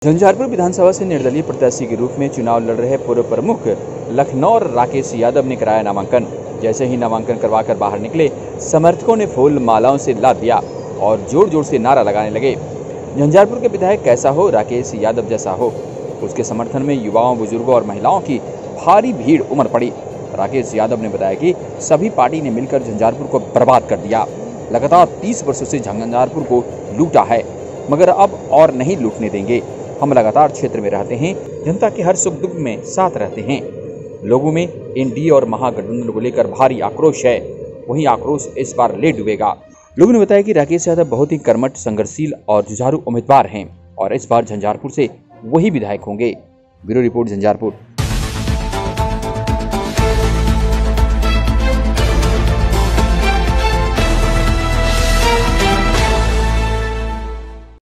झंझारपुर विधानसभा से निर्दलीय प्रत्याशी के रूप में चुनाव लड़ रहे पूर्व प्रमुख लखनौर राकेश यादव ने कराया नामांकन। जैसे ही नामांकन करवाकर बाहर निकले, समर्थकों ने फूल मालाओं से लाद दिया और जोर जोर से नारा लगाने लगे। झंझारपुर के विधायक कैसा हो, राकेश यादव जैसा हो। उसके समर्थन में युवाओं, बुजुर्गों और महिलाओं की भारी भीड़ उमड़ पड़ी। राकेश यादव ने बताया कि सभी पार्टी ने मिलकर झंझारपुर को बर्बाद कर दिया। लगातार 30 वर्षों से झंझारपुर को लूटा है, मगर अब और नहीं लूटने देंगे। हम लगातार क्षेत्र में रहते हैं, जनता के हर सुख दुख में साथ रहते हैं। लोगों में एनडीए और महागठबंधन को लेकर भारी आक्रोश है। वही आक्रोश इस बार ले डूबेगा। लोगों ने बताया कि राकेश यादव बहुत ही कर्मठ, संघर्षशील और जुझारू उम्मीदवार हैं और इस बार झंझारपुर से वही विधायक होंगे। Bureau report, Jhanjharpur.